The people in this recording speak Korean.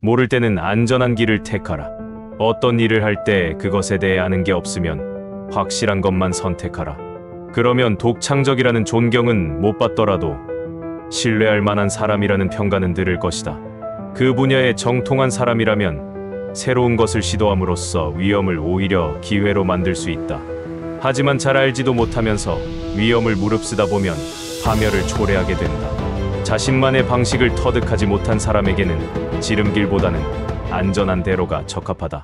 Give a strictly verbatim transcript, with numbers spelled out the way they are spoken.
모를 때는 안전한 길을 택하라. 어떤 일을 할 때 그것에 대해 아는 게 없으면 확실한 것만 선택하라. 그러면 독창적이라는 존경은 못 받더라도 신뢰할 만한 사람이라는 평가는 들을 것이다. 그 분야에 정통한 사람이라면 새로운 것을 시도함으로써 위험을 오히려 기회로 만들 수 있다. 하지만 잘 알지도 못하면서 위험을 무릅쓰다 보면 파멸을 초래하게 된다. 자신만의 방식을 터득하지 못한 사람에게는 지름길보다는 안전한 대로가 적합하다.